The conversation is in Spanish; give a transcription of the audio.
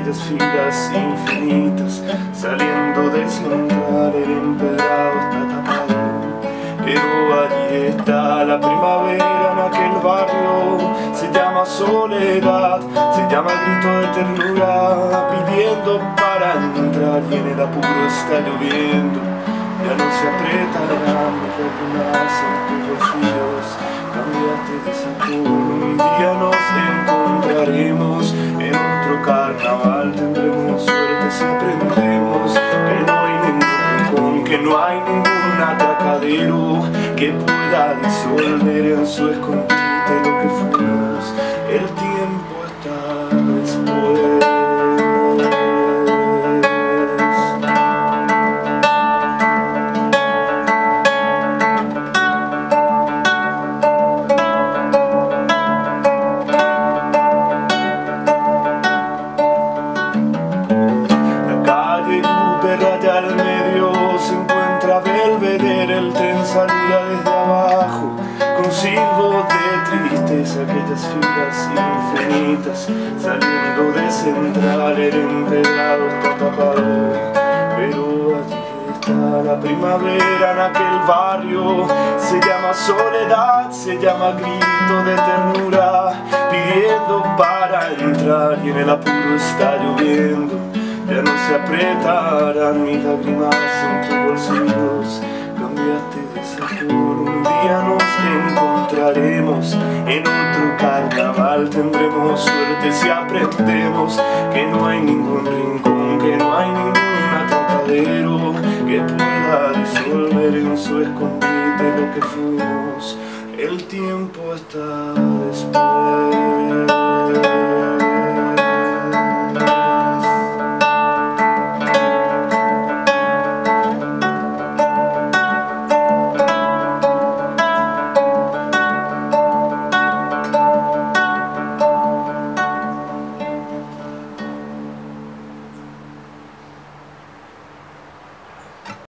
aquellas filas infinitas, saliendo de central, el empedrado está tapado. Pero allí está la primavera en aquel barrio, se llama soledad, se llama grito de ternura, pidiendo para entrar y en el apuro está lloviendo. Ya no se apretarán mis lágrimas en tus bolsillos, cambiaste de sabor. Un día nos encontraremos en otro carnaval, tendremos suerte si aprendemos que no hay ningún rincón, que no hay ningún atracadero que pueda disolver en su escondite lo que fuimos. El tiempo está después. Raya al medio se encuentra Belvedere, el tren saluda desde abajo con silbo de tristeza, aquellas filas infinitas saliendo de central, el empedrado está tapado. Pero allí está la primavera en aquel barrio, se llama soledad, se llama grito de ternura, pidiendo para entrar y en el apuro está lloviendo. Ya no se apretarán mis lágrimas en tus bolsillos, cambiaste de sabor. Un día nos encontraremos en otro carnaval, tendremos suerte si aprendemos que no hay ningún rincón, que no hay ningún atracadero que pueda disolver en su escondite lo que fuimos. El tiempo está después.